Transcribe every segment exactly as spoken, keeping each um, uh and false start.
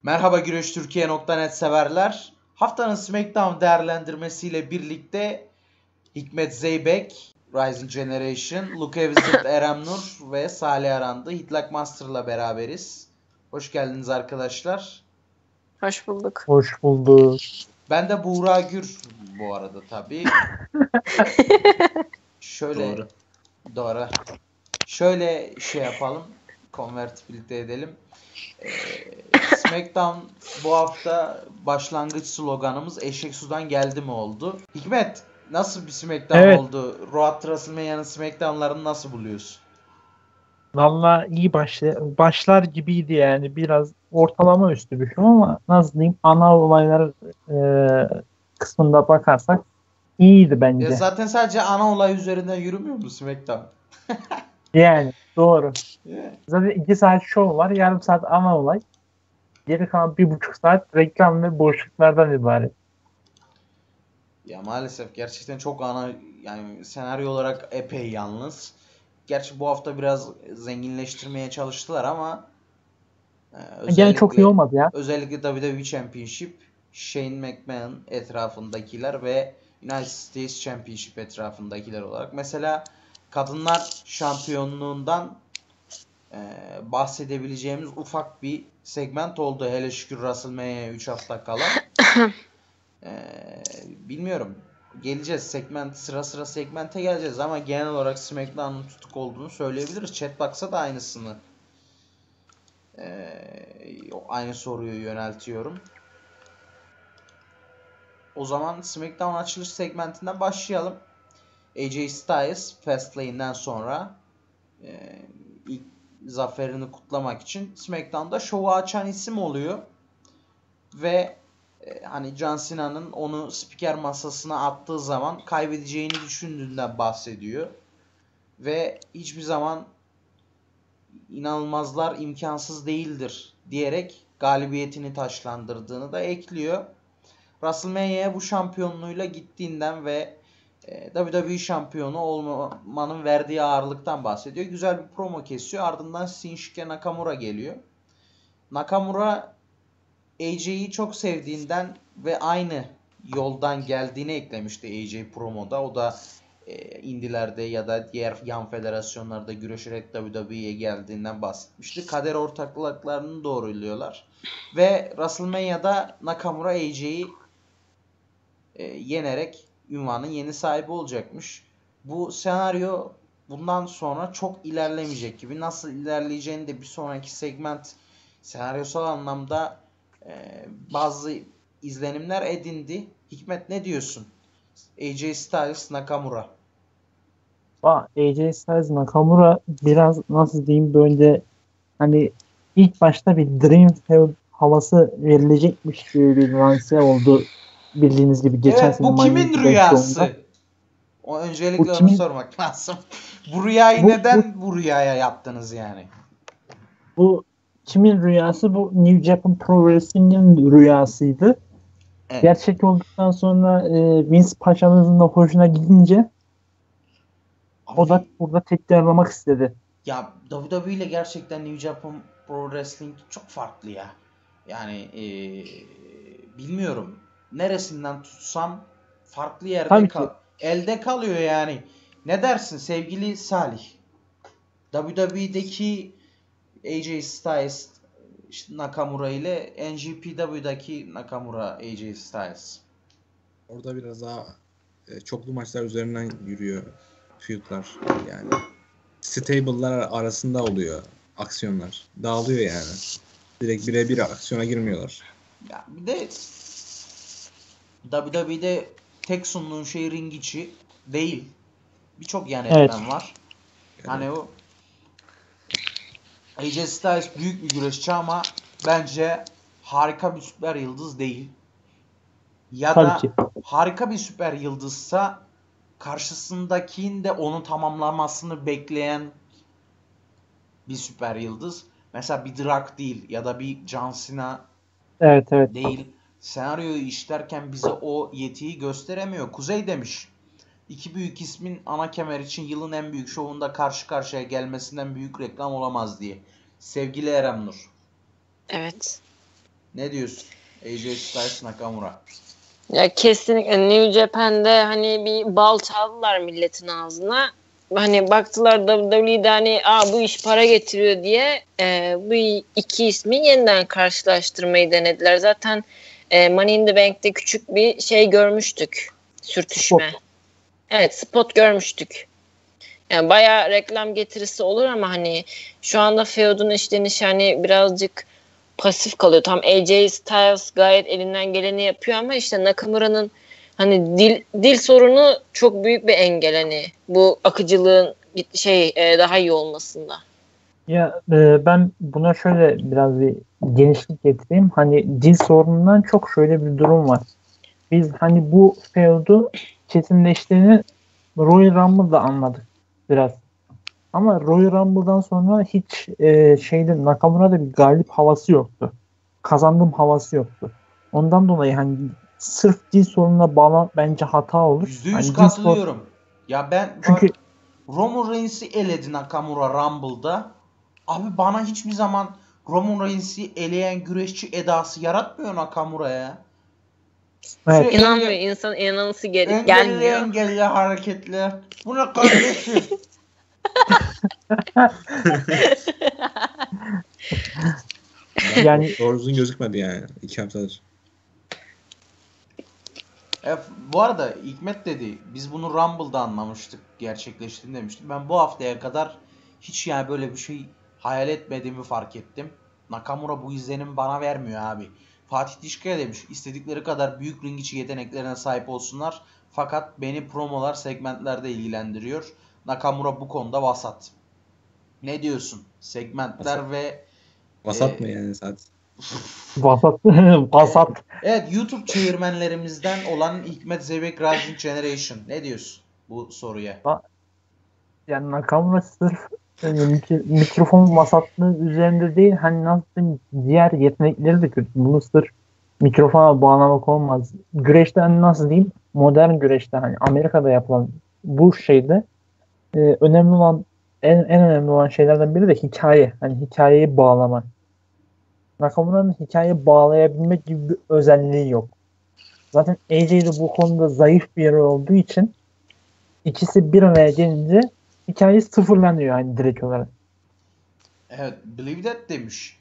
Merhaba güreş türkiye nokta net severler. Haftanın SmackDown değerlendirmesiyle birlikte Hikmet Zeybek, Rising Generation, Luke Wizard Erem Nur ve Salih Arandı Hitlak Master'la beraberiz. Hoş geldiniz arkadaşlar. Hoş bulduk. Hoş bulduk. Ben de Buğra Gür bu arada tabii. Şöyle Doğru. Doğru. Şöyle şey yapalım. Convertibility edelim. Ee, SmackDown bu hafta başlangıç sloganımız eşek sudan geldi mi oldu. Hikmet, nasıl bir SmackDown Evet. oldu? Raw WrestleMania'nın SmackDown'larını nasıl buluyorsun? Valla iyi başla başlar gibiydi yani. Biraz ortalama üstü bir film ama nasıl diyeyim, ana olaylar e, kısmında bakarsak iyiydi bence. Ya zaten sadece ana olay üzerinden yürümüyor mu SmackDown? Yani doğru. Yeah. Zaten iki saat şov var. Yarım saat ana olay. Geri kalan bir buçuk saat reklam ve boşluklardan ibaret. Ya maalesef gerçekten çok ana, yani senaryo olarak epey yalnız. Gerçi bu hafta biraz zenginleştirmeye çalıştılar ama e, Gene çok iyi olmadı ya. Özellikle W W E Championship, Shane McMahon etrafındakiler ve United States Championship etrafındakiler olarak. Mesela kadınlar şampiyonluğundan e, bahsedebileceğimiz ufak bir segment oldu. Hele şükür WrestleMania'ya üç hafta kala. e, bilmiyorum. Geleceğiz. Segment, sıra sıra segmente geleceğiz ama genel olarak SmackDown'un tutuk olduğunu söyleyebiliriz. Chatbox'a da aynısını Ee, aynı soruyu yöneltiyorum. O zaman SmackDown açılış segmentinden başlayalım. A J Styles Fastlane'den sonra e, ilk zaferini kutlamak için SmackDown'da şovu açan isim oluyor. Ve e, hani John Cena'nın onu spiker masasına attığı zaman kaybedeceğini düşündüğünden bahsediyor. Ve hiçbir zaman inanılmazlar imkansız değildir diyerek galibiyetini taşlandırdığını da ekliyor. WrestleMania'ya bu şampiyonluğuyla gittiğinden ve e, W W E şampiyonu olmanın verdiği ağırlıktan bahsediyor. Güzel bir promo kesiyor. Ardından Shinsuke Nakamura geliyor. Nakamura A J'yi çok sevdiğinden ve aynı yoldan geldiğini eklemişti A J promoda. O da e, indilerde ya da diğer yan federasyonlarda güreşerek W W E'ye geldiğinden bahsetmişti. Kader ortaklıklarını doğruluyorlar. Ve WrestleMania'da Nakamura A J'yi e, yenerek ünvanın yeni sahibi olacakmış. Bu senaryo bundan sonra çok ilerlemeyecek gibi. Nasıl ilerleyeceğini de bir sonraki segment senaryosal anlamda e, bazı izlenimler edindi. Hikmet, ne diyorsun? A J Styles Nakamura. A J Styles Nakamura biraz nasıl diyeyim, böyle hani ilk başta bir Dream Feud havası verilecekmiş gibi bir lanse oldu, bildiğiniz gibi geçen Evet, sene. bu kimin Mania rüyası? Backdown'da. O öncelikle Bu onu kimin- sormak lazım. Bu rüyayı Bu- neden bu rüyaya yaptınız yani? Bu kimin rüyası? Bu New Japan Pro Wrestling'in rüyasıydı. Evet. Gerçek olduktan sonra e, Vince Paşa'mızın da hoşuna gidince o da Abi, burada tekrarlamak istedi. ya W W E ile gerçekten New Japan Pro Wrestling çok farklı ya. Yani eee, bilmiyorum. Neresinden tutsam farklı yerde Tabii kal ki. elde kalıyor yani. Ne dersin sevgili Salih? W W E'deki A J Styles işte Nakamura ile N J P W'daki Nakamura A J Styles. Orada biraz daha e, çoklu maçlar üzerinden yürüyor feudlar yani. Stable'lar arasında oluyor aksiyonlar. Dağılıyor yani. Direkt birebir aksiyona girmiyorlar. Ya bir de W W E'de tek sunduğun şey ring içi değil. Birçok yan Evet. etmen var. Yani Hani o A J Styles büyük bir güreşçi ama bence harika bir süper yıldız değil. Ya Tabii da ki. harika bir süper yıldızsa karşısındakinin de onu tamamlamasını bekleyen bir süper yıldız. Mesela bir Drak değil ya da bir John Cena Evet evet. değil. Senaryoyu işlerken bize o yetiyi gösteremiyor. Kuzey demiş. İki büyük ismin ana kemer için yılın en büyük şovunda karşı karşıya gelmesinden büyük reklam olamaz diye. Sevgili Erem Nur. Evet. Ne diyorsun? A J Styles Nakamura. Ya kesinlikle New Japan'de hani bir bal çaldılar milletin ağzına. Hani baktılar W W E'de hani Aa, bu iş para getiriyor diye e, bu iki ismi yeniden karşılaştırmayı denediler. Zaten e, Money in the Bank'te küçük bir şey görmüştük. Sürtüşme. Spot. Evet, spot görmüştük. Yani bayağı reklam getirisi olur ama hani şu anda feud'un işlenişi hani birazcık pasif kalıyor. Tam A J Styles gayet elinden geleni yapıyor ama işte Nakamura'nın hani dil dil sorunu çok büyük bir engel hani bu akıcılığın şey e, daha iyi olmasında. Ya e, ben buna şöyle biraz bir genişlik getireyim. Hani dil sorunundan çok şöyle bir durum var. Biz hani bu feud'u kesinleştiğini Royal Rumble'da anladık biraz. Ama Royal Rumble'dan sonra hiç e, şeyde Nakamura'da bir galip havası yoktu. Kazandığım havası yoktu. Ondan dolayı hani sırf dil sorununa bağlı bence hata olur. yüzde yüz Hani dil katılıyorum. Ya ben Çünkü bak, Roman Reigns'i eledi Nakamura Rumble'da. Abi bana hiçbir zaman Roman Reigns'i eleyen güreşçi edası yaratmıyor Nakamura ya. evet, Sürekli İnanmıyor. enge- İnsan inanası gel- engelli gelmiyor. engelli hareketler. Bu ne kardeşim? yani Doğru düzgün gözükmedi yani. iki haftadır. E, bu arada Hikmet dedi, biz bunu Rumble'da anlamıştık, gerçekleştiğini demiştim. Ben bu haftaya kadar hiç yani böyle bir şey hayal etmediğimi fark ettim. Nakamura bu izlenim bana vermiyor abi. Fatih Dişkaya demiş, istedikleri kadar büyük ring içi yeteneklerine sahip olsunlar. Fakat beni promolar, segmentlerde ilgilendiriyor. Nakamura bu konuda vasat. Ne diyorsun? Segmentler Vasat. ve Vasat e, mı yani zaten? vasat vasat evet, YouTube çevirmenlerimizden olan Hikmet Zevek Rising Generation. Ne diyorsun bu soruya? yani Nakamura sırf e, mik- mikrofon vasatlığı üzerinde değil, hani nasıl diyeyim, diğer yetenekleri de kötü. Bunu sırf mikrofona bağlamak olmaz. Güreşte hani nasıl diyeyim, modern güreşte hani Amerika'da yapılan bu şeyde e, önemli olan en, en önemli olan şeylerden biri de hikaye. Hani hikayeyi bağlama. Nakamura'nın hikayeyi bağlayabilmek gibi bir özelliği yok. Zaten A J de bu konuda zayıf bir yeri olduğu için ikisi bir araya gelince hikaye sıfırlanıyor hani direkt olarak. Evet, Believe That demiş.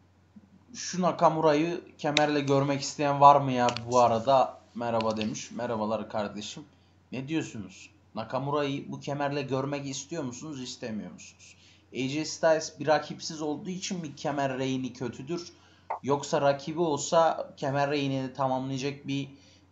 Şu Nakamura'yı kemerle görmek isteyen var mı ya bu arada? Merhaba demiş. Merhabalar kardeşim. Ne diyorsunuz? Nakamura'yı bu kemerle görmek istiyor musunuz, istemiyor musunuz? A J Styles bir rakipsiz olduğu için mi kemer reyni kötüdür? Yoksa rakibi olsa kemer reynini tamamlayacak bir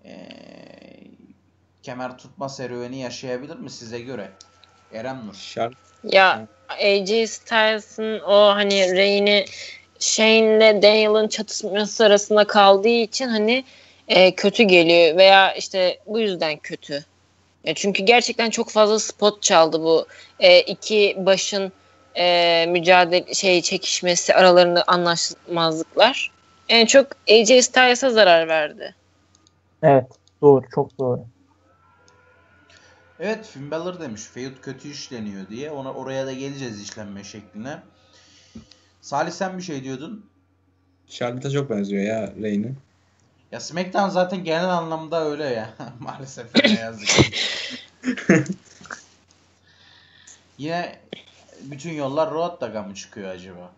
eee, kemer tutma serüveni yaşayabilir mi size göre? Eren Nur. Şart. Ya A J Styles'ın o hani Rey'ni Shane'le Daniel'ın çatışması arasında kaldığı için hani e, kötü geliyor veya işte bu yüzden kötü. E, çünkü gerçekten çok fazla spot çaldı bu e, iki başın e, mücadele şey çekişmesi aralarında anlaşmazlıklar. En çok A J Styles'a zarar verdi. Evet, doğru, çok doğru. Evet, Finn Balor demiş. Feud kötü işleniyor diye. Ona oraya da geleceğiz işlenme şekline. Salih sen bir şey diyordun. Charlotte'a çok benziyor ya Rey'ni. Ya SmackDown zaten genel anlamda öyle ya. Maalesef ne yazık ki. Yine bütün yollar Road'da mı çıkıyor acaba?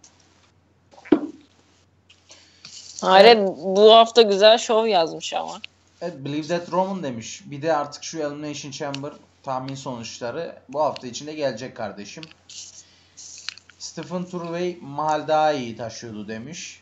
Hayır, bu hafta güzel şov yazmış ama. Evet, Believe That Roman demiş. Bir de artık şu Elimination Chamber tahmin sonuçları bu hafta içinde gelecek kardeşim. Stephen Turvey mahal daha iyi taşıyordu demiş.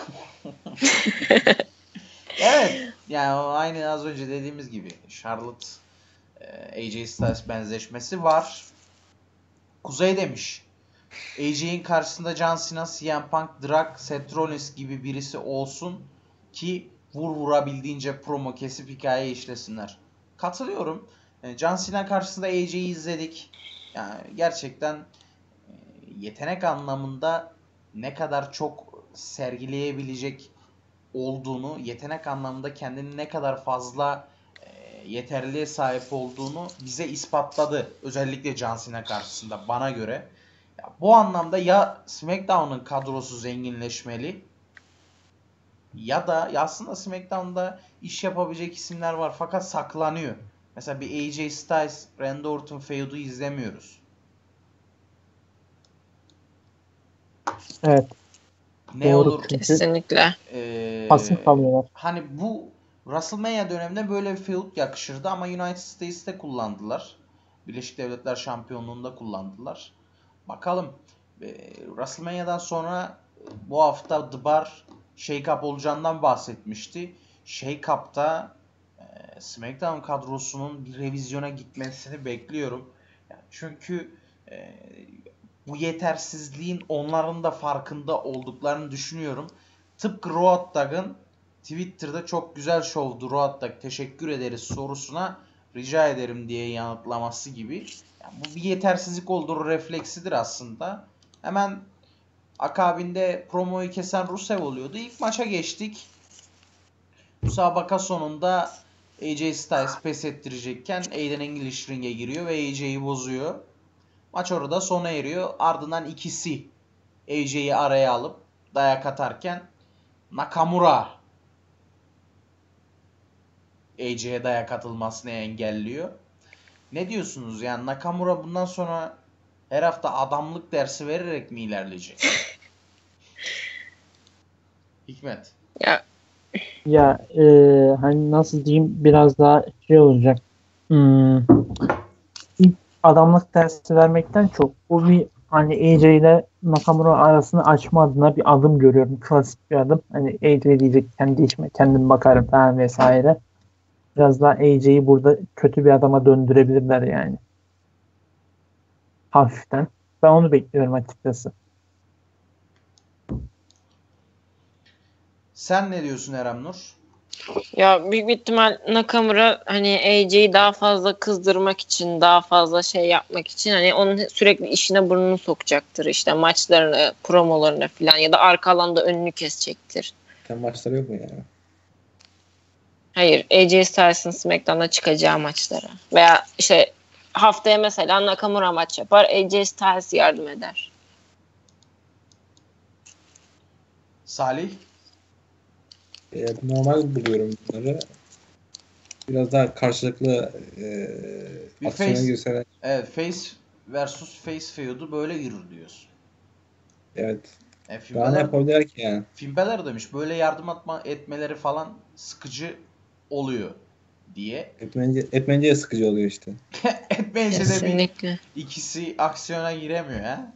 Evet, yani aynı az önce dediğimiz gibi Charlotte A J Styles benzeşmesi var. Kuzey demiş. A J'in karşısında John Cena, C M Punk, Drag, Seth Rollins gibi birisi olsun ki vur vurabildiğince promo kesip hikaye işlesinler. Katılıyorum. John Cena karşısında A J'yi izledik. Yani gerçekten yetenek anlamında ne kadar çok sergileyebilecek olduğunu, yetenek anlamında kendini ne kadar fazla e, yeterliğe sahip olduğunu bize ispatladı. Özellikle John Cena karşısında bana göre. Ya, bu anlamda ya SmackDown'un kadrosu zenginleşmeli Ya da ya aslında SmackDown'da iş yapabilecek isimler var fakat saklanıyor. Mesela bir A J Styles, Randy Orton feud'u izlemiyoruz. Evet. Ne Doğru, olur çünkü Kesinlikle. eee, pasif kalıyorlar. hani bu WrestleMania döneminde böyle bir feud yakışırdı ama United States'te kullandılar. Birleşik Devletler Şampiyonluğu'nda kullandılar. Bakalım. Eee, WrestleMania'dan sonra bu hafta The Bar Shake-Up olacağından bahsetmişti. Shake-Up'ta eee, SmackDown kadrosunun bir revizyona gitmesini bekliyorum. Yani çünkü eee, bu yetersizliğin onların da farkında olduklarını düşünüyorum. Tıpkı Road Dogg'ın Twitter'da çok güzel şovdu Road Dogg teşekkür ederiz sorusuna rica ederim diye yanıtlaması gibi. Yani bu bir yetersizlik olduğu refleksidir aslında. Hemen akabinde promoyu kesen Rusev oluyordu. İlk maça geçtik. Müsabaka sonunda A J Styles pes ettirecekken Aiden English ringe giriyor ve A J'yi bozuyor. Maç orada sona eriyor. Ardından ikisi A J'yi araya alıp dayak atarken Nakamura A J'ye dayak atılmasını engelliyor. Ne diyorsunuz? Yani Nakamura bundan sonra her hafta adamlık dersi vererek mi ilerleyecek? Hikmet. Ya Ya e, hani nasıl diyeyim, biraz daha şey olacak. Hmm, ilk adamlık dersi vermekten çok bu bir hani A J ile Nakamura arasını açma adına bir adım görüyorum. Klasik bir adım. Hani A J diyecek kendi işime kendim bakarım falan vesaire. Biraz daha A J'yi burada kötü bir adama döndürebilirler yani. Hafiften. Ben onu bekliyorum açıkçası. Sen ne diyorsun Erem Nur? ya büyük bir ihtimal Nakamura hani A J'yi daha fazla kızdırmak için, daha fazla şey yapmak için hani onun sürekli işine burnunu sokacaktır. İşte maçlarını, promolarını falan ya da arka alanda önünü kesecektir. Sen maçları yok mu yani? Hayır, A J Styles'ın SmackDown'da çıkacağı maçlara. Veya işte haftaya mesela Nakamura maç yapar, A J Styles yardım eder. Salih? E, normal buluyorum bunları. Biraz daha karşılıklı e, Bir aksiyona face, girseler. evet, face versus face feud'u böyle yürür diyorsun. Evet. E, Finn Daha ne Balor, yapabilirler ki yani? Finn Balor demiş böyle yardım atma, etmeleri falan sıkıcı oluyor diye. Etmence, etmence de sıkıcı oluyor işte. Etmeyince de bir Kesinlikle. ikisi aksiyona giremiyor ha.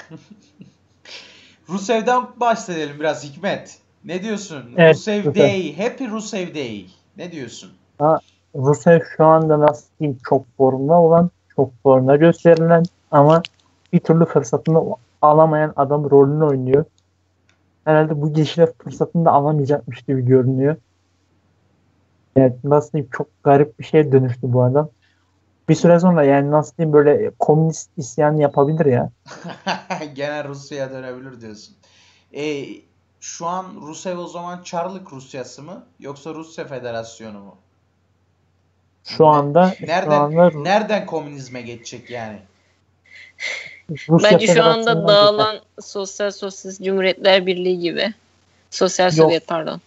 Rusev'den bahsedelim biraz Hikmet. Ne diyorsun? Evet, Rusev Rusev. Day. Happy Rusev Day. Ne diyorsun? Ha, Rusev şu anda nasıl diyeyim, çok formda olan, çok formda gösterilen ama bir türlü fırsatını alamayan adam rolünü oynuyor. Herhalde bu gidişle fırsatını da alamayacakmış gibi görünüyor. Yani nasıl diyeyim, çok garip bir şeye dönüştü bu adam. Bir süre sonra yani nasıl diyeyim, böyle komünist isyan yapabilir ya. Gene Rusya'ya dönebilir diyorsun. E, şu an Rusev o zaman Çarlık Rusyası mı? Yoksa Rusya Federasyonu mu? Şu Ne- anda şu nereden anda nereden komünizme geçecek yani? Rusya Bence şu anda Federasyonu'ndan geçer. dağılan Sosyal Sosyalist Cumhuriyetler Birliği gibi. Sosyal Yok. Sovyet pardon.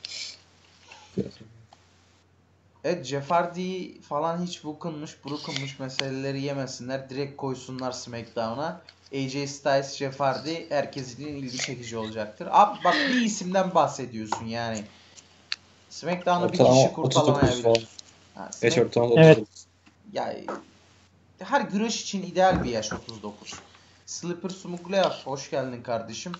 Evet, Jeff Hardy falan hiç bıkınmış, burukınmış meseleleri yemesinler. Direkt koysunlar SmackDown'a. A J Styles, Jeff Hardy herkesin ilgi çekici olacaktır. Abi bak bir isimden bahsediyorsun yani. SmackDown'u bir Ortalama kişi otuz dokuz falan. kurtalamayabilir. Ha, Geç Smack- ortalama Evet. otuz dokuz. ya, her güreş için ideal bir yaş otuz dokuz. Slipper Smuglev, hoş geldin kardeşim.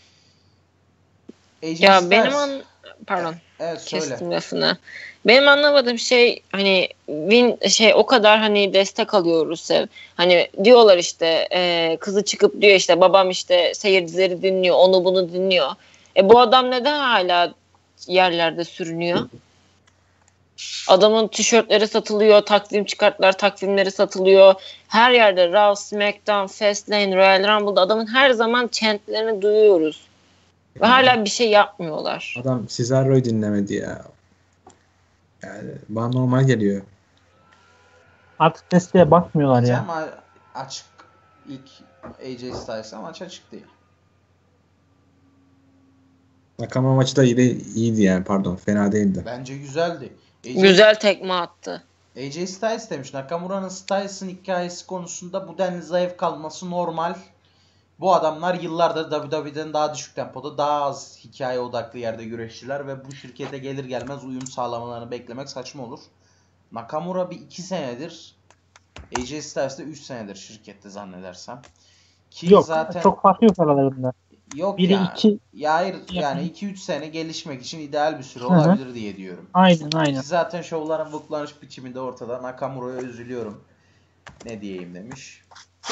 A J Ya Styles. benim an pardon. Evet söyle. Kestim lafını. Benim anlamadığım şey hani Win şey o kadar hani destek alıyor Rusev. Hani diyorlar işte e, kızı çıkıp diyor işte babam işte seyircileri dinliyor, onu bunu dinliyor. E bu adam neden hala yerlerde sürünüyor? Adamın tişörtleri satılıyor, takvim çıkartlar takvimleri satılıyor. Her yerde Raw, SmackDown, Fastlane, Royal Rumble'da adamın her zaman chantlerini duyuyoruz. Ve hala bir şey yapmıyorlar. Adam Cesaro'yu dinlemedi ya. Yani bana normal geliyor. Artık desteğe bakmıyorlar ya. Ama açık ilk A J Styles'a maç açık değil. Nakamura maçı da iyiydi, iyiydi yani pardon. Fena değildi. Bence güzeldi. A J, Güzel tekme attı. A J Styles demiş. Nakamura'nın Styles'ın hikayesi konusunda bu denli zayıf kalması normal. Bu adamlar yıllardır W W E'den daha düşük tempoda, daha az hikaye odaklı yerde güreşçiler ve bu şirkete gelir gelmez uyum sağlamalarını beklemek saçma olur. Nakamura bir iki senedir, A J Styles de üç senedir şirkette zannedersem. Ki Yok zaten çok farkı yok aralarında. yok Biri ya. iki- Ya hayır yani Yani- iki üç sene gelişmek için ideal bir süre Hı hı. olabilir diye diyorum. Aynen aynen. Ki zaten şovların booklanış biçimi de ortada. Nakamura'ya üzülüyorum. Ne diyeyim demiş.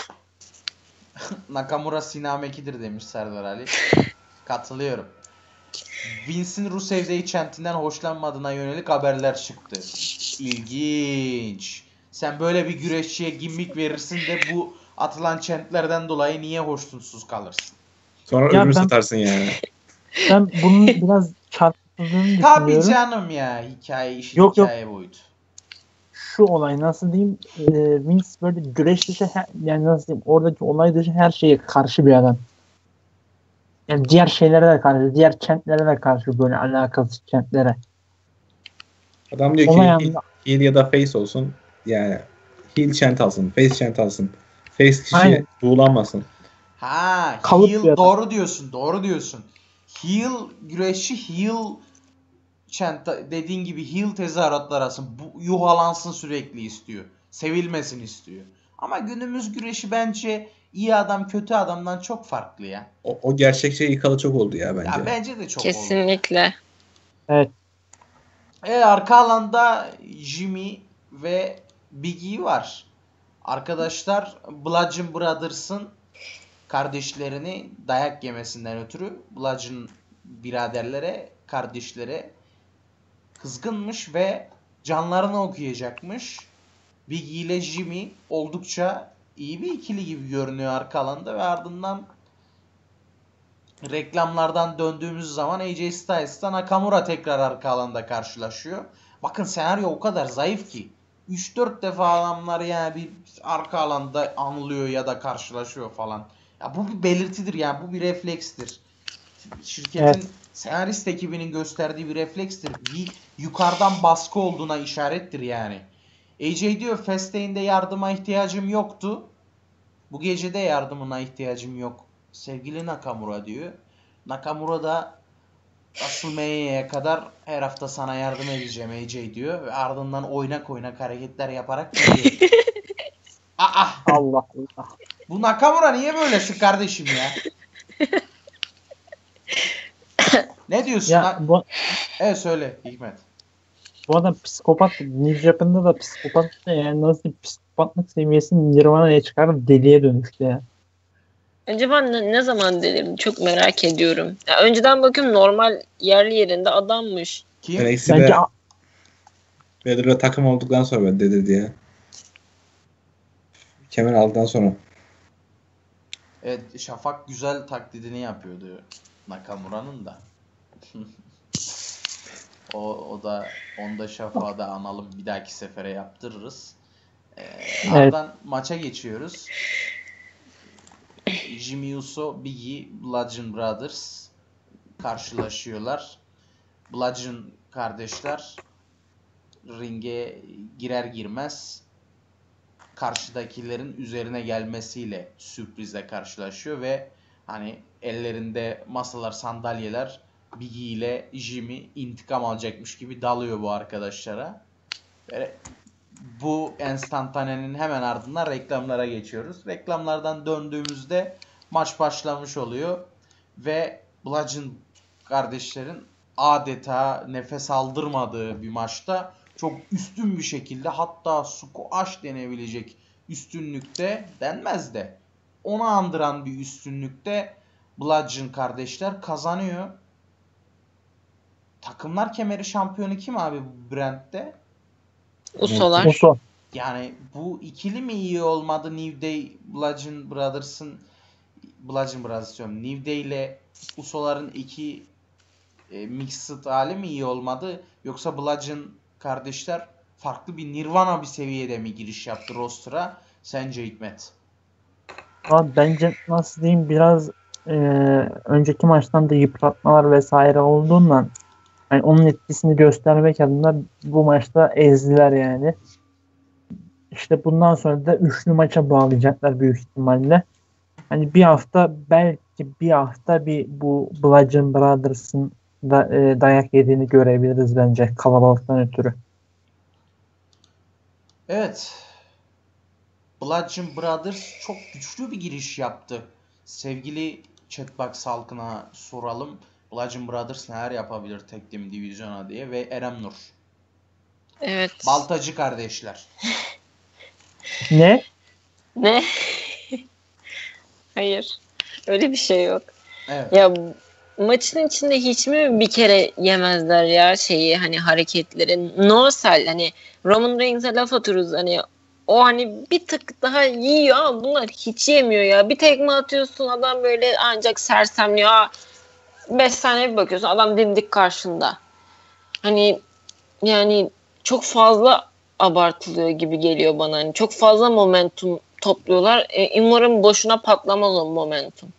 Nakamura Sinameki'dir demiş Serdar Ali. Katılıyorum. Vince'in Rusev'de chant'inden hoşlanmadığına yönelik haberler çıktı. İlginç. Sen böyle bir güreşçiye gimmick verirsin de bu atılan chantlerden dolayı niye hoşnutsuz kalırsın? Sonra Ya öbürü ben- satarsın yani. Ben bunun biraz çarpıldığını Tabii düşünüyorum. canım ya. Hikaye işin Yok, yok. hikaye boyutu. Şu olay nasıl diyeyim, e, Vince böyle güreş dışı her- yani nasıl diyeyim, oradaki olay dışı her şeye karşı bir adam. Yani diğer şeylere de karşı, diğer kentlere de karşı, böyle alakasız kentlere. Adam diyor ki Olay heel, anında- heel ya da face olsun. Yani heel chant alsın. Face chant alsın. Face kişi Aynen. buğulanmasın. Ha, Kalıp bir heel adam. doğru diyorsun. Doğru diyorsun. Heel güreşçi heel chant dediğin gibi heel tezahüratlar alsın. Bu yuhalansın sürekli istiyor. Sevilmesin istiyor. Ama günümüz güreşi bence iyi adam kötü adamdan çok farklı ya. O, o gerçekçi yıkalı çok oldu ya bence. Ya bence de çok oldu. Kesinlikle. Evet. E, arka alanda Jimmy ve Big E var. Arkadaşlar Bludgeon Brothers'ın kardeşlerini dayak yemesinden ötürü Bludgeon biraderlere, kardeşlere kızgınmış ve canlarını okuyacakmış. Big E ile Jimmy oldukça iyi bir ikili gibi görünüyor arka alanda ve ardından reklamlardan döndüğümüz zaman A J Styles'tan Nakamura tekrar arka alanda karşılaşıyor. Bakın senaryo o kadar zayıf ki üç dört defa adamlar yani bir arka alanda anlıyor ya da karşılaşıyor falan. Ya bu bir belirtidir yani, bu bir reflekstir. Şirketin Evet. senarist ekibinin gösterdiği bir reflekstir. Bir yukarıdan baskı olduğuna işarettir yani. A J diyor Fastaine'de yardıma ihtiyacım yoktu. Bu gece de yardımına ihtiyacım yok sevgili Nakamura diyor. Nakamura da WrestleMania'ya kadar her hafta sana yardım edeceğim A J diyor. Ve ardından oynak oynak hareketler yaparak gidiyor. Aa, Allah Allah. bu Nakamura niye böylesin kardeşim ya? Ne diyorsun? Ya Na- bu, evet söyle Hikmet. bu adam psikopat. New Japan'da da psikopat. Yani nasıl bir psikopatlık seviyesini Nirvana'ya çıkarıp deliye dönüştü ya. Acaba ne, ne zaman delirdi? Çok merak ediyorum. Ya önceden bakıyorum normal yerli yerinde adammış. Kim? N X T'de Bence a- Vader'la takım olduktan sonra ben dedirdi ya. Kemer aldıktan sonra. Evet, Şafak güzel taklidini yapıyordu Nakamura'nın da. o, o da onda Şafak'ı da analım, bir dahaki sefere yaptırırız. Ee, Evet. ardından maça geçiyoruz. Jimmy Uso, Big E, Bludgeon Brothers karşılaşıyorlar. Bludgeon kardeşler ringe girer girmez karşıdakilerin üzerine gelmesiyle sürprizle karşılaşıyor ve hani ellerinde masalar, sandalyeler, Big E ile Jimmy intikam alacakmış gibi dalıyor bu arkadaşlara. Ve bu enstantanenin hemen ardından reklamlara geçiyoruz. Reklamlardan döndüğümüzde maç başlamış oluyor ve Bludgeon kardeşlerin adeta nefes aldırmadığı bir maçta çok üstün bir şekilde, hatta squash denebilecek üstünlükte denmez de onu andıran bir üstünlükte Bludgeon kardeşler kazanıyor. Takımlar kemeri şampiyonu kim abi bu brandte? Usolar. Uso. Yani bu ikili mi iyi olmadı? New Day, Bludgeon Brothers'ın Bludgeon Brothers diyorum. New Day ile Uso'ların iki e, mixed hali mi iyi olmadı? Yoksa Bludgeon kardeşler farklı bir Nirvana bir seviyede mi giriş yaptı roster'a? Sence Hikmet? Abi bence nasıl diyeyim, biraz e, önceki maçtan da yıpratmalar vesaire olduğundan yani onun etkisini göstermek adına bu maçta ezdiler yani. İşte bundan sonra da üçlü maça bağlayacaklar büyük ihtimalle. Hani bir hafta belki bir hafta bir bu Bludgeon Brothers'ın da, e, dayak yediğini görebiliriz bence kalabalıktan ötürü. Evet. Bludgeon Brothers çok güçlü bir giriş yaptı. Sevgili Chatbox halkına soralım. Bludgeon Brothers neler yapabilir tek team divizyona diye ve Erem Nur. Evet. Baltacı kardeşler. Ne? Ne? Hayır. Öyle bir şey yok. Evet. Ya maçın içinde hiç mi bir kere yemezler ya şeyi hani hareketleri. No sell hani Roman Reigns'e laf atıyoruz hani o hani bir tık daha yiyor ama bunlar hiç yemiyor ya. Bir tekme atıyorsun adam böyle ancak sersemliyor. beş saniye bir bakıyorsun adam dimdik karşında. Hani yani çok fazla abartılıyor gibi geliyor bana. Hani çok fazla momentum topluyorlar. E, umarım boşuna patlamaz o momentum.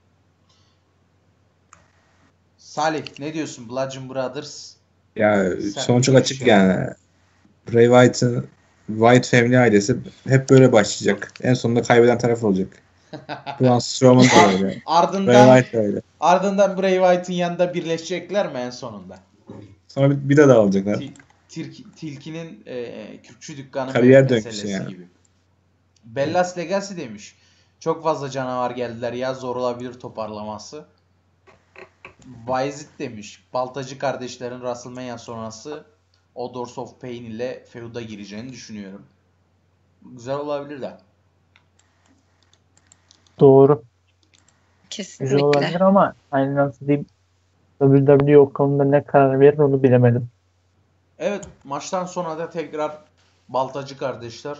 Salih ne diyorsun? Bludgeon Brothers. Ya Sert sonuç çok bir açık giriş yani. Bray Wyatt'ın Wyatt Family ailesi hep böyle başlayacak. En sonunda kaybeden taraf olacak. Braun Strowman da öyle. Bray Ardından Wyatt da öyle. ardından Bray Wyatt'ın yanında birleşecekler mi en sonunda? Sonra bir, bir de dağılacaklar. Til- Tilki- tilkinin e, kürkçü dükkanı Kariyer me- döngüsü meselesi yani. gibi. Bellas Legacy demiş. Çok fazla canavar geldiler ya zor olabilir toparlaması. Bayezid demiş. Baltacı kardeşlerin WrestleMania sonrası Odors of Pain ile feud'a gireceğini düşünüyorum. Güzel olabilir de. Doğru. Güzel Kesinlikle. olabilir ama hani nasıl diyeyim W W E o konuda ne karar verir onu bilemedim. Evet, maçtan sonra da tekrar Baltacı kardeşler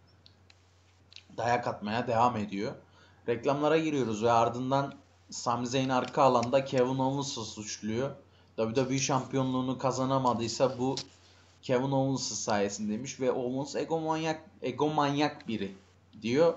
dayak atmaya devam ediyor. Reklamlara giriyoruz ve ardından Sami Zayn arka alanda Kevin Owens'ı suçluyor. W W E şampiyonluğunu kazanamadıysa bu Kevin Owens sayesindeymiş ve Owens egomanyak, egomanyak biri diyor.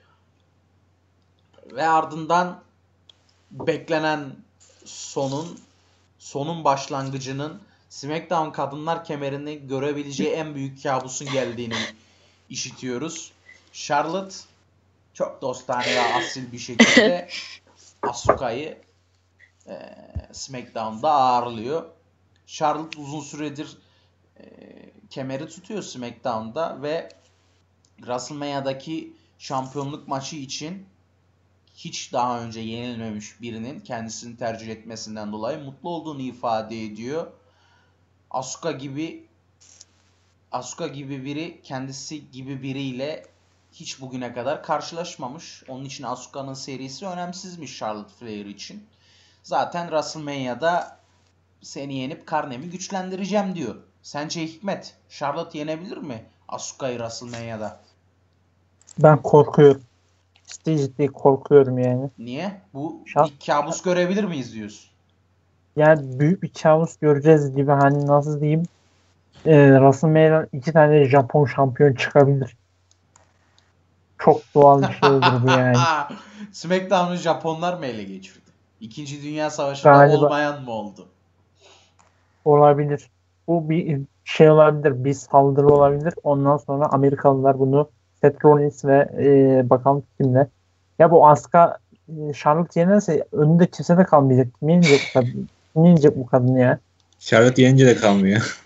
Ve ardından beklenen sonun sonun başlangıcının SmackDown kadınlar kemerini görebileceği en büyük kabusun geldiğini işitiyoruz. Charlotte çok dostane ve asil bir şekilde Asuka'yı e, SmackDown'da ağırlıyor. Charlotte uzun süredir e, kemeri tutuyor SmackDown'da ve WrestleMania'daki şampiyonluk maçı için hiç daha önce yenilmemiş birinin kendisini tercih etmesinden dolayı mutlu olduğunu ifade ediyor. Asuka gibi Asuka gibi biri kendisi gibi biriyle hiç bugüne kadar karşılaşmamış. Onun için Asuka'nın serisi önemsizmiş Charlotte Flair için. Zaten WrestleMania'da seni yenip karnemi güçlendireceğim diyor. Sence Hikmet, Charlotte yenebilir mi Asuka'yı WrestleMania'da? Ben korkuyorum. Ciddi ciddi korkuyorum yani. Niye? Bu Şart. bir kabus görebilir miyiz diyorsun? Yani büyük bir kabus göreceğiz gibi hani nasıl diyeyim e, WrestleMania'dan iki tane Japon şampiyon çıkabilir. Çok doğal bir şey olur bu yani. SmackDown'u Japonlar mı ele geçirdi? İkinci Dünya Savaşı'nda Galiba olmayan mı oldu? olabilir. Bu bir şey olabilir. Bir saldırı olabilir. Ondan sonra Amerikalılar bunu Seth Rollins ve e, bakalım kimle. Ya bu Asuka e, Charlotte yenerse önünde kimse de kalmayacak. Kim yenecek bu kadın? Kim yenecek bu kadın ya? Charlotte yenince de kalmıyor.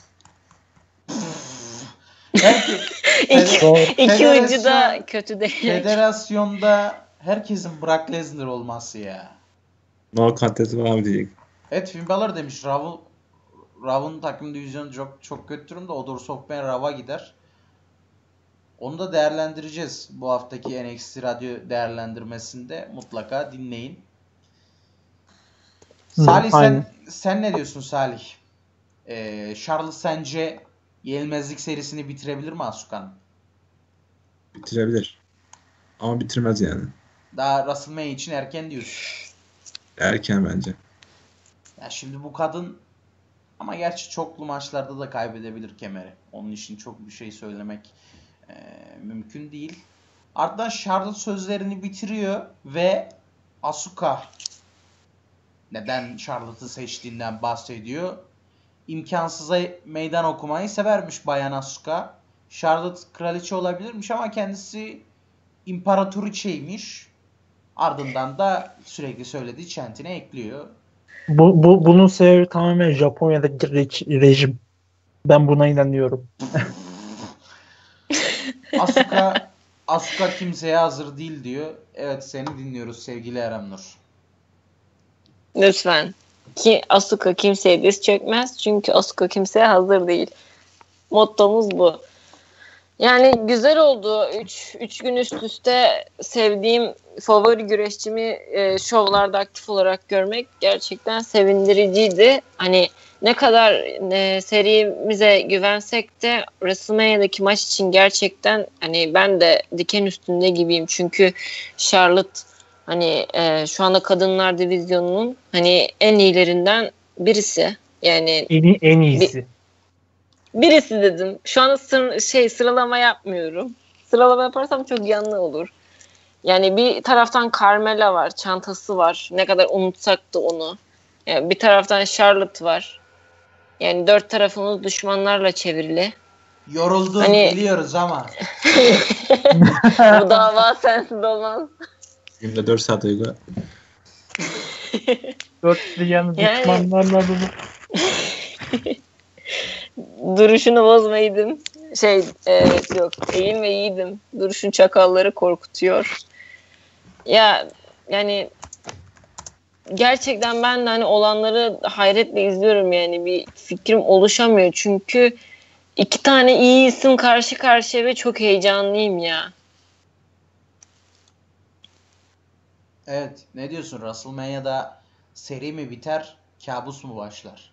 Herkes, İki, Doğru. iki ucu da Federasyon- kötü değil. Federasyonda herkesin Brock Lesnar olması ya. No contest falan diyecek. Evet Finn Balor demiş. Raw, Raw'ın takım divizyonu çok, çok kötü durumda. Odor Sokpen Raw'a gider. Onu da değerlendireceğiz. Bu haftaki N X T radyo değerlendirmesinde mutlaka dinleyin. Hı, Salih aynen. sen sen ne diyorsun Salih? Ee, Charlotte sence yenilmezlik serisini bitirebilir mi Asuka'nın? Bitirebilir. Ama bitirmez yani. Daha WrestleMania için erken diyorsun. Erken bence. Ya şimdi bu kadın ama gerçi çoklu maçlarda da kaybedebilir kemeri. Onun için çok bir şey söylemek e, mümkün değil. Ardından Charlotte sözlerini bitiriyor ve Asuka neden Charlotte'ı seçtiğinden bahsediyor. İmkansıza meydan okumayı severmiş Bayan Asuka. Charlotte kraliçe olabilirmiş ama kendisi imparatoriçeymiş. Ardından da sürekli söylediği çentine ekliyor. Bu, bu bunun sebebi tamamen Japonya'daki re- rejim. Ben buna inanıyorum. Asuka Asuka kimseye hazır değil diyor. Evet, seni dinliyoruz sevgili Eren Nur. Lütfen. Ki Asuka kimseye diz çökmez. Çünkü Asuka kimseye hazır değil. Mottomuz bu. Yani güzel oldu. Üç, üç gün üst üste sevdiğim favori güreşçimi e, şovlarda aktif olarak görmek gerçekten sevindiriciydi. Hani ne kadar e, serimize güvensek de WrestleMania'daki maç için gerçekten hani ben de diken üstünde gibiyim. Çünkü Charlotte hani e, şu anda kadınlar divizyonunun hani en iyilerinden birisi. Yani En, en iyisi. Bir, birisi dedim. Şu anda sır, şey sıralama yapmıyorum. Sıralama yaparsam çok yanlı olur. Yani bir taraftan Carmella var, çantası var. Ne kadar unutsak da onu. Yani bir taraftan Charlotte var. Yani dört tarafımız düşmanlarla çevrili. Yoruldun Hani... biliyoruz ama. Bu dava sensiz olmaz. Günde dört saat uygu. Dört yanı Yani- düşmanlarla dolu. Duruşunu bozmaydım. Şey e, yok eğim ve yiğidim. Duruşun çakalları korkutuyor. Ya yani gerçekten ben de hani olanları hayretle izliyorum, yani bir fikrim oluşamıyor. Çünkü iki tane iyi isim karşı karşıya ve çok heyecanlıyım ya. Evet, ne diyorsun? WrestleMania'da seri mi biter, kabus mu başlar?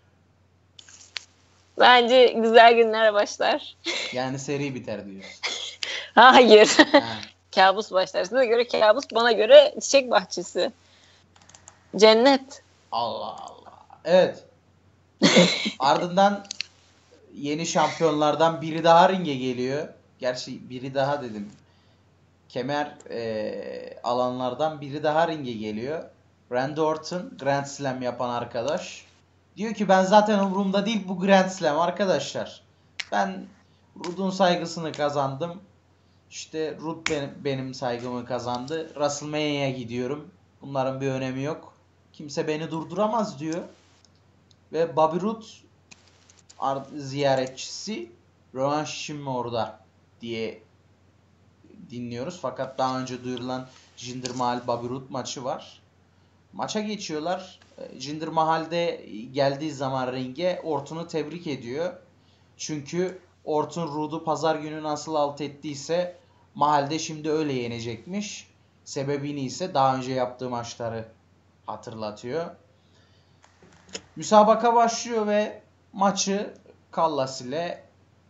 Bence güzel günler başlar. Yani seri biter diyorsun. Hayır. Ha. Kabus başlar. Size göre kabus, bana göre çiçek bahçesi. Cennet. Allah Allah. Evet. Ardından yeni şampiyonlardan biri daha ringe geliyor. Gerçi biri daha dedim. Kemer e, alanlardan biri daha ringe geliyor. Randy Orton, Grand Slam yapan arkadaş. Diyor ki ben zaten umurumda değil bu Grand Slam arkadaşlar. Ben Rud'un saygısını kazandım. İşte Rud benim, benim saygımı kazandı. WrestleMania'ya gidiyorum. Bunların bir önemi yok. Kimse beni durduramaz diyor. Ve Bobby Roode ziyaretçisi rövanş için mi orada diye dinliyoruz. Fakat daha önce duyurulan Jinder Mahal Bobby Roode maçı var. Maça geçiyorlar. Jinder Mahal de geldiği zaman ringe Orton'u tebrik ediyor. Çünkü Orton Rood'u pazar günü nasıl alt ettiyse Mahal de şimdi öyle yenecekmiş. Sebebini ise daha önce yaptığı maçları hatırlatıyor. Müsabaka başlıyor ve maçı Callas ile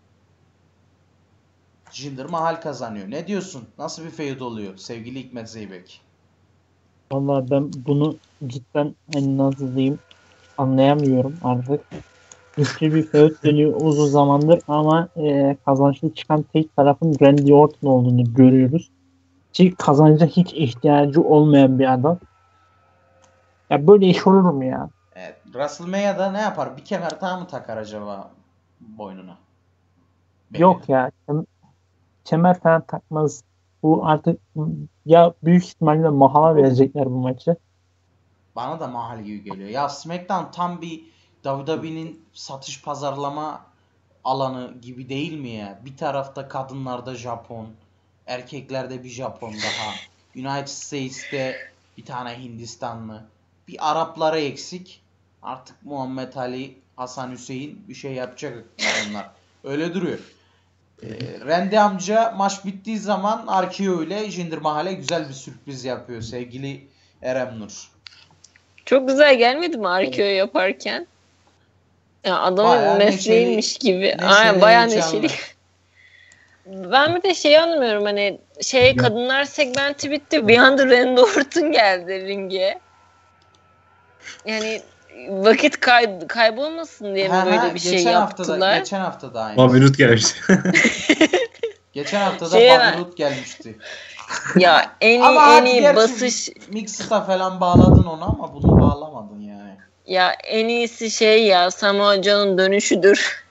Jinder Mahal kazanıyor. Ne diyorsun? Nasıl bir feud oluyor sevgili Hikmet Zeybek? Vallahi ben bunu cidden hani nasıl diyeyim anlayamıyorum artık. Güçlü bir feud dönüyor uzun zamandır ama e, kazançlı çıkan tek tarafın Randy Orton olduğunu görüyoruz. Ki kazanca hiç ihtiyacı olmayan bir adam. Ya böyle iş olur mu ya? Evet, WrestleMania'da ne yapar? Bir kemer daha mı takar acaba boynuna? Belli. Yok ya. Kem- kemer falan takmaz. Bu artık ya büyük ihtimalle Mahal'a verecekler bu maçı. Bana da Mahal gibi geliyor. Ya SmackDown tam bir W W E'nin satış pazarlama alanı gibi değil mi ya? Bir tarafta kadınlarda Japon, erkeklerde bir Japon daha. United States'te bir tane Hindistanlı. Bir Araplara eksik. Artık Muhammed Ali, Hasan Hüseyin bir şey yapacak onlar. Öyle duruyor. Ee, Randy amca maç bittiği zaman R K O ile Jinder Mahal'e güzel bir sürpriz yapıyor sevgili Eren Nur. Çok güzel gelmedi mi R K O yaparken? Ya adamın Bayağı mesleğiymiş neşeli- gibi. neşeli, Aynen bayağı heyecanlı. neşeli. Ben bir de şeyi anlamıyorum, hani şey kadınlar segmenti bitti. Bir anda Randy Orton geldi ringe. Yani vakit kay- kaybolmasın diye mi Ha, ha, böyle bir şey geçen haftada, yaptılar? geçen haftada aynı. Bobby Roode gelmişti. Geçen haftada Şeye Bobby ben- Roode gelmişti. Ya en iyi Ama en hadi iyi gerçi basış Mixed'a falan bağladın onu ama bunu bağlamadın yani. ya en iyisi şey ya Samoa Joe'nun dönüşüdür.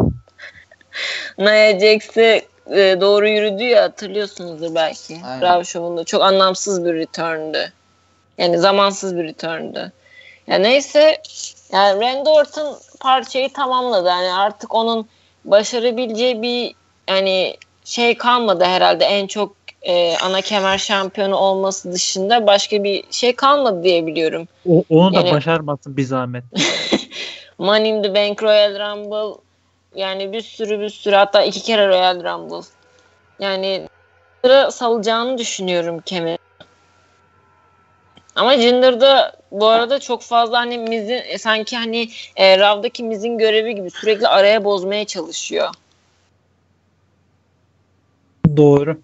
Nia Jax'e e, doğru yürüdü ya hatırlıyorsunuzdur belki. Aynen. Raw Show'unda çok anlamsız bir return'dı. Yani zamansız bir return'dı. Ya neyse yani Randy Orton parçayı tamamladı. Yani artık onun başarabileceği bir yani şey kalmadı herhalde en çok e, ana kemer şampiyonu olması dışında başka bir şey kalmadı diye biliyorum. O, onu da Yani başarmasın bir zahmet. Money in the Bank, Royal Rumble yani bir sürü bir sürü hatta iki kere Royal Rumble. Yani salacağını düşünüyorum kemer. Ama Jinder'da bu arada çok fazla hani Miz'in e, sanki hani e, Raw'daki Miz'in görevi gibi sürekli araya bozmaya çalışıyor. Doğru.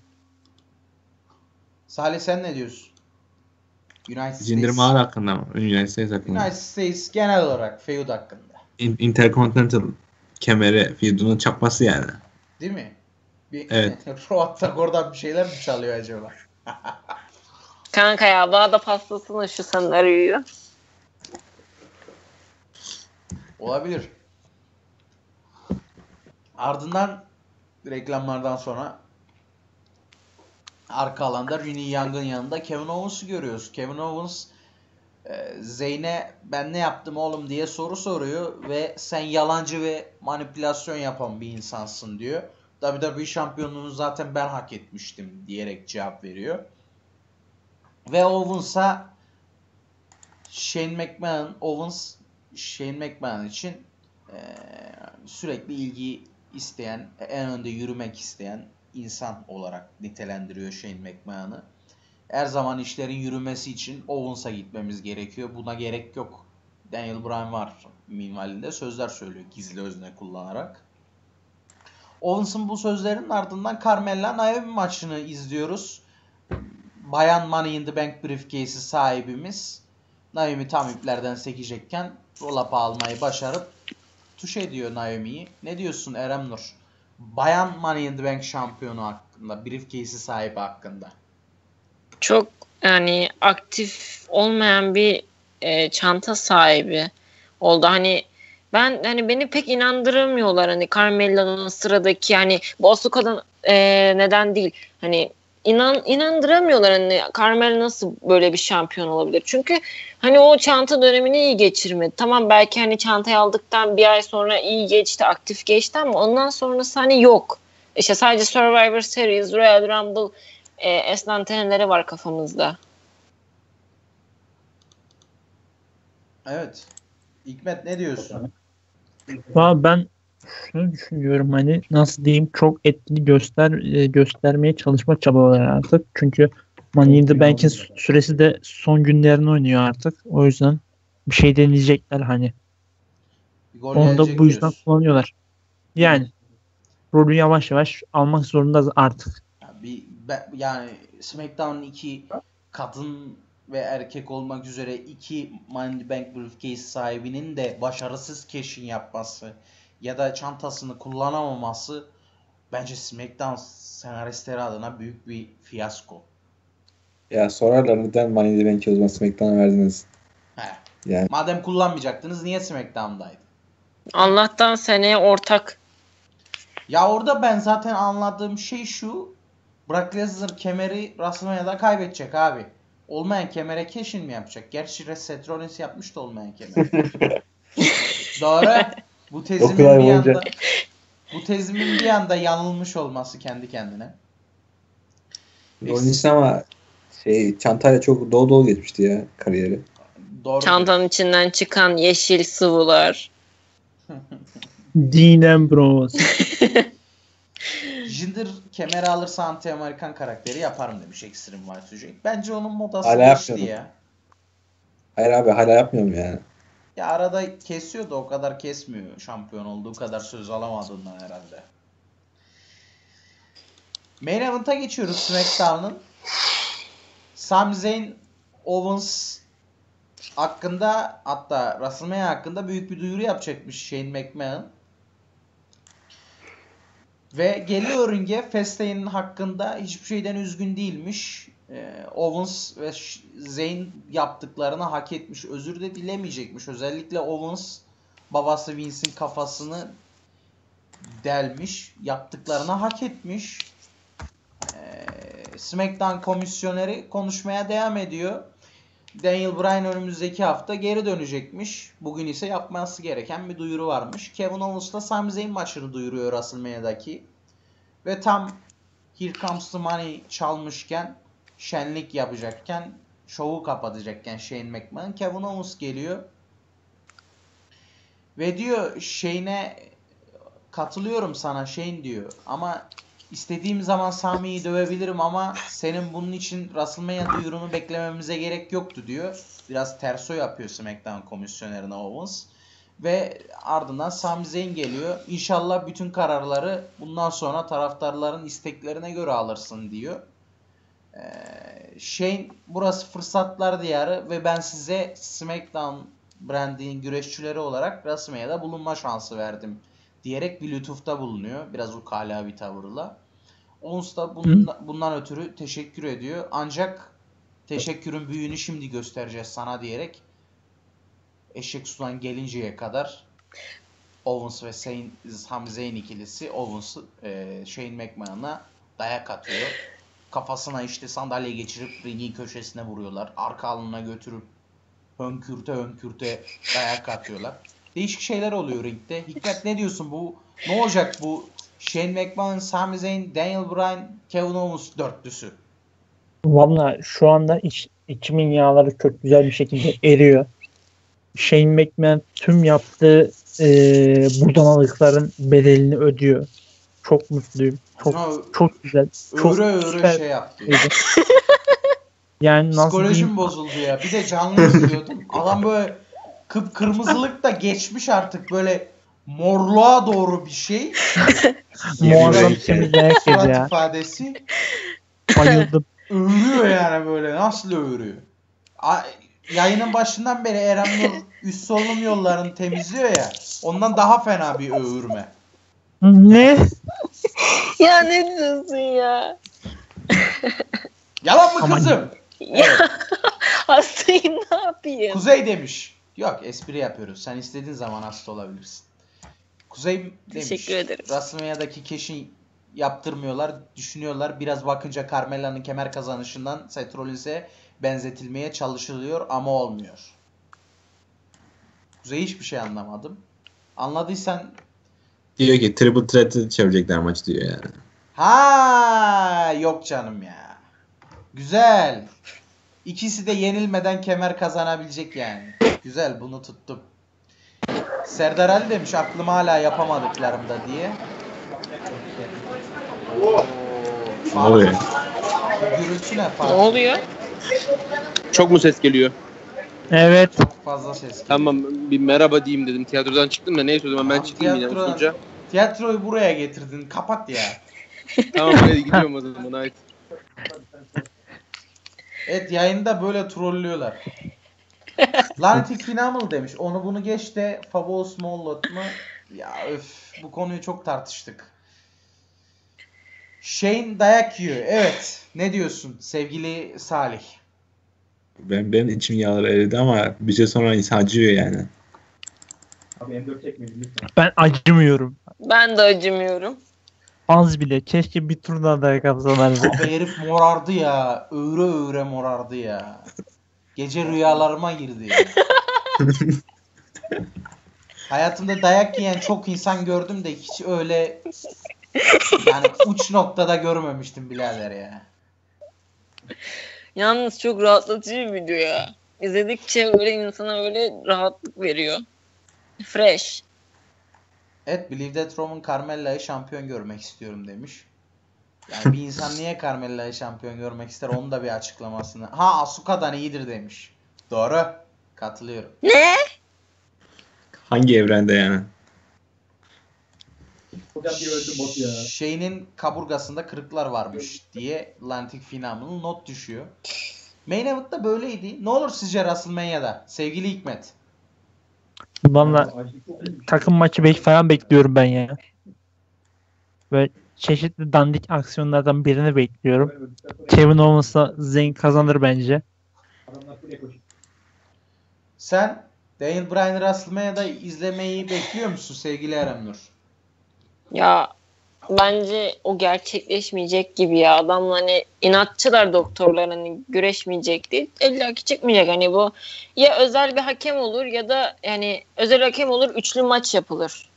Salih sen ne diyorsun? United Jinder States. Mahal hakkında mı? United States hakkında. United States genel olarak feud hakkında. In- Intercontinental kemeri feudunun çakması yani. Değil mi? Bir Evet. Roat'ta oradan bir şeyler mi çalıyor acaba? Kanka ya bağda pastasını şu senaryoyu. Olabilir. Ardından reklamlardan sonra arka alanda Renee Young'ın yanında Kevin Owens'u görüyoruz. Kevin Owens e, Zayn'e ben ne yaptım oğlum diye soru soruyor ve sen yalancı ve manipülasyon yapan bir insansın diyor. W W E şampiyonluğunu zaten ben hak etmiştim diyerek cevap veriyor. Ve Owens'a Shane McMahon, Owens Shane McMahon için e, sürekli ilgi isteyen, en önde yürümek isteyen insan olarak nitelendiriyor Shane McMahon'ı. Her zaman işlerin yürümesi için Owens'a gitmemiz gerekiyor. Buna gerek yok. Daniel Bryan var minvalinde sözler söylüyor gizli özne kullanarak. Owens'ın bu sözlerinin ardından Carmella Naomi maçını izliyoruz. Bayan Money in the Bank briefcase'i sahibimiz Naomi tam iplerden sekecekken roll-up'ı almayı başarıp tuş ediyor Naomi'yi. Ne diyorsun Erem Nur? Bayan Money in the Bank şampiyonu hakkında, briefcase'i sahibi hakkında. Çok yani aktif olmayan bir e, çanta sahibi oldu. Hani ben hani beni pek inandıramıyorlar hani Carmella'nın sıradaki hani bu Asuka'dan e, neden değil. Hani inan inandıramıyorlar hani Carmella nasıl böyle bir şampiyon olabilir? Çünkü hani o çanta dönemini iyi geçirmedi. Tamam belki hani çantayı aldıktan bir ay sonra iyi geçti, aktif geçti ama ondan sonrası hani yok. İşte sadece Survivor Series, Royal Rumble e, esnanteneleri var kafamızda. Evet. Hikmet ne diyorsun? Ama ben şunu düşünüyorum hani nasıl diyeyim çok etkili göster e, göstermeye çalışma çabaları artık. Çünkü Money in the Bank'in sü- süresi de son günlerini oynuyor artık. O yüzden bir şey deneyecekler hani. Bir gol Onu da gelecek bu yüzden diyorsun. kullanıyorlar. Yani rolü yavaş yavaş almak zorunda artık. Ya bir be- yani SmackDown'un iki kadın ve erkek olmak üzere iki Money in the Bank briefcase sahibinin de başarısız cash'in yapması ya da çantasını kullanamaması bence SmackDown senaristleri adına büyük bir fiyasko. Ya sorarlar neden Money in the Bank'i o zaman SmackDown'a verdiniz? He. Yani Madem kullanmayacaktınız niye SmackDown'daydı? Allah'tan seneye ortak. Ya orada ben zaten anladığım şey şu. Brock Lesnar kemeri WrestleMania'da kaybedecek abi. Olmayan kemere keşin mi yapacak? Gerçi Seth Rollins yapmıştı olmayan kemeri. Doğru. Bu tezimin kadar bir boyunca. anda bu tezimin bir anda yanılmış olması kendi kendine. Rollins'in ama şey çantayla çok dolu dolu geçmişti ya kariyeri. Doğru. Çantanın içinden çıkan yeşil sıvılar. Dean Ambrose. Jinder kemeri alırsa anti-Amerikan karakteri yaparım demiş Extreme White Sujet. Bence onun modası Hala geçti yapmıyorum. ya. Hayır abi hala yapmıyorum yani. Ya arada kesiyor da o kadar kesmiyor. Şampiyon olduğu kadar söz alamadığından herhalde. Main Event'a geçiyoruz SmackDown'ın. Sami Zayn Owens hakkında hatta WrestleMania hakkında büyük bir duyuru yapacakmış Shane McMahon. Ve geliyor ringe, Fastlane hakkında hiçbir şeyden üzgün değilmiş. Ee, Owens ve Zayn yaptıklarını hak etmiş. Özür de dilemeyecekmiş. Özellikle Owens babası Vince'in kafasını delmiş. Yaptıklarını hak etmiş. Ee, SmackDown komisyoneri konuşmaya devam ediyor. Daniel Bryan önümüzdeki hafta geri dönecekmiş. Bugün ise yapması gereken bir duyuru varmış. Kevin Owens'la Sami Zayn maçını duyuruyor WrestleMania'daki. Ve tam Here Comes the Money çalmışken, şenlik yapacakken, şovu kapatacakken Shane McMahon, Kevin Owens geliyor. Ve diyor Shane'e katılıyorum sana Shane diyor. Ama istediğim zaman Sami'yi dövebilirim ama senin bunun için WrestleMania duyurunu beklememize gerek yoktu diyor. Biraz terso yapıyor SmackDown komisyonerine Owens. Ve ardından Sami Zayn geliyor. İnşallah bütün kararları bundan sonra taraftarların isteklerine göre alırsın diyor. Ee, Shane burası fırsatlar diyarı ve ben size SmackDown brandinin güreşçileri olarak WrestleMania'da bulunma şansı verdim diyerek bir lütufta bulunuyor. Biraz ukala bir tavırla. Owens da bundan, bundan ötürü teşekkür ediyor. Ancak teşekkürün büyüğünü şimdi göstereceğiz sana diyerek eşek sudan gelinceye kadar Owens ve Sami Zayn ikilisi Owens e, Shane McMahon'a dayak atıyor. Kafasına işte sandalye geçirip ringin köşesine vuruyorlar. Arka alnına götürüp hönkürte hönkürte dayak atıyorlar. Değişik şeyler oluyor ringde. Hikmet ne diyorsun bu? Ne olacak bu Shane McMahon, Sami Zayn, Daniel Bryan, Kevin Owens dörtlüsü? Valla şu anda iç, içimin yağları çok güzel bir şekilde eriyor. Shane McMahon tüm yaptığı e, budalalıkların bedelini ödüyor. Çok mutluyum. Çok Ama çok güzel. Çok öğre öğre süper. şey yaptı. Yani nasıl Psikolojim diyeyim? bozuldu ya. Bir de canlı izliyordum. Adam böyle kıpkırmızılık da geçmiş artık böyle morluğa doğru bir şey. Muazzam Yürüyerek temiz dayak yedi Surat ya. ifadesi. Bayıldım. Övürüyor yani böyle. Nasıl övürüyor? A- Yayının başından beri Eren Nur üst solunum yollarını temizliyor ya. Ondan daha fena bir övürme. Ne? Ya ne diyorsun ya? Yalan mı Aman. kızım? Ya Evet. hastayım ne yapayım? Kuzey demiş. Yok espri yapıyoruz. Sen istediğin zaman hasta olabilirsin. Kuzey demiş. Teşekkür ederim. WrestleMania'daki keşi yaptırmıyorlar. Düşünüyorlar. Biraz bakınca Carmela'nın kemer kazanışından Seth Rollins'e benzetilmeye çalışılıyor ama olmuyor. Kuzey hiçbir şey anlamadım. Anladıysan Diyor ki Triple Threat'ı çevirecekler maç diyor yani. ha yok canım ya. Güzel. İkisi de yenilmeden kemer kazanabilecek yani. Güzel bunu tuttum. Serdar Ali demiş aklım hala yapamadıklarımda diye. Oo, Ne oluyor? Bu gürültü ne Ne Fatih? oluyor? Çok mu ses geliyor? Evet. Çok fazla ses geliyor. Tamam bir merhaba diyeyim dedim. Tiyatrodan çıktım da neyse o zaman ben Abi çıkayım yine tiyatro- usulca. Tiyatroyu buraya getirdin. Kapat ya. Tamam hadi gidiyorum o zaman. Haydi. Evet yayında böyle trollüyorlar. Lanetik Phenomenal demiş. Onu bunu geç de Fabo Smollett mı? Ya öf bu konuyu çok tartıştık. Shane dayak yiyor. Evet. Ne diyorsun sevgili Salih? Ben, benim içim yağları eridi ama bir süre sonra insan acıyor yani. Ben acımıyorum. Ben de acımıyorum. Az bile. Keşke bir tur daha dayak atsalardı. Abi herif morardı ya. Öğre öğre morardı ya. Gece rüyalarıma girdi ya. Hayatımda dayak yiyen çok insan gördüm de hiç öyle yani uç noktada görmemiştim birader ya. Yalnız çok rahatlatıcı bir video ya. İzledikçe böyle insana böyle rahatlık veriyor. Fresh. Evet, Believe That Roman Carmella'yı şampiyon görmek istiyorum demiş. Yani bir insan niye Carmella'yı şampiyon görmek ister onun da bir açıklamasını. Ha Asuka'dan iyidir demiş. Doğru. Katılıyorum. Ne? Hangi evrende yani? Şeyinin kaburgasında kırıklar varmış diye Atlantic Phenomenal not düşüyor. Main Event'ta böyleydi. Ne olur sizce WrestleMania'da sevgili Hikmet? Valla takım maçı bek falan bekliyorum ben ya. Ve çeşitli dandik aksiyonlardan birini bekliyorum. Kevin Owens'la Zayn kazanır bence. Sen Daniel Bryan WrestleMania'da izlemeyi bekliyor musun sevgili Eren Nur? Ya bence o gerçekleşmeyecek gibi ya. Adam hani inatçılar doktorlar hani güreşmeyecek değil. İlla ki çıkmayacak hani bu ya özel bir hakem olur ya da yani özel hakem olur üçlü maç yapılır.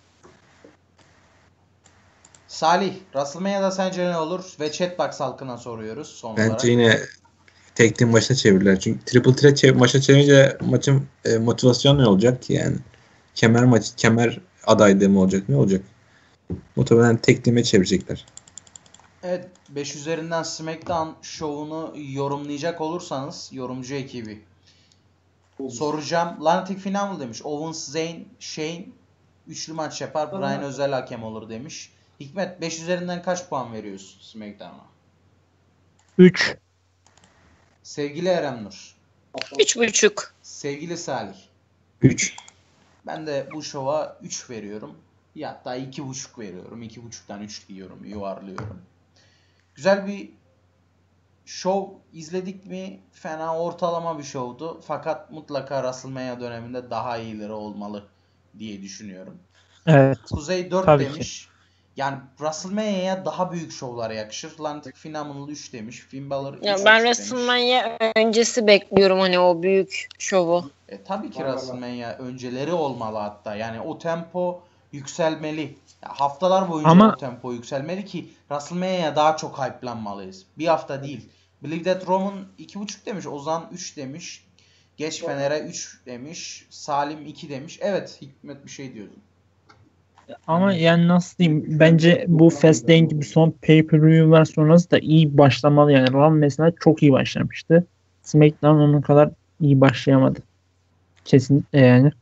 Salih, WrestleMania'da sence ne olur? Ve chatbox halkına soruyoruz son olarak. Bence yine tek team başına çevirirler. Çünkü triple threat çev- maça çevirince maçın e, motivasyonu ne olacak ki yani? Kemer maçı, kemer adaylığı mı olacak, ne olacak? Muhtemelen tek team'e çevirecekler. Evet, beş üzerinden SmackDown şovunu yorumlayacak olursanız yorumcu ekibi. Soracağım. Atlantic Final mı demiş. Owens, Zayn, Shane üçlü maç yapar. Bryan özel hakem olur demiş. Hikmet beş üzerinden kaç puan veriyorsun SmackDown'a? üç. Sevgili Eren Nur. Üç buçuk. Sevgili Salih. üç. Ben de bu şova üç veriyorum. Ya hatta iki buçuk veriyorum. iki buçuktan üç diyorum. Yuvarlıyorum. Güzel bir şov izledik mi? Fena ortalama bir şovdu. Fakat mutlaka WrestleMania döneminde daha iyileri olmalı diye düşünüyorum. Evet. Kuzey dört Tabii demiş. Yani WrestleMania'ya daha büyük şovlar yakışır. Atlantic Phenomenal üç demiş. Finn Balor üç Ya demiş. ben WrestleMania öncesi bekliyorum hani o büyük şovu. E, tabii ki WrestleMania önceleri olmalı hatta. Yani o tempo yükselmeli. Ya, haftalar boyunca Ama- o tempo yükselmeli ki WrestleMania'ya daha çok hype'lanmalıyız. Bir hafta değil. Believe That Roman iki buçuk demiş. Ozan üç demiş. Geç Fener'e üç demiş. Salim iki demiş. Evet, Hikmet bir şey diyordun. Ama yani nasıl diyeyim, bence bu Fastlane gibi son pay-per-view'lar sonrası da iyi başlamalı yani. Raw mesela çok iyi başlamıştı. SmackDown onun kadar iyi başlayamadı. Kesinlikle yani.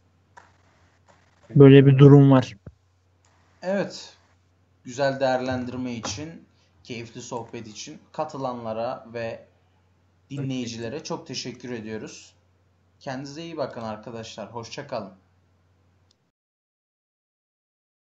Böyle bir durum var. Evet. Güzel değerlendirme için, keyifli sohbet için katılanlara ve dinleyicilere çok teşekkür ediyoruz. Kendinize iyi bakın arkadaşlar. Hoşça kalın.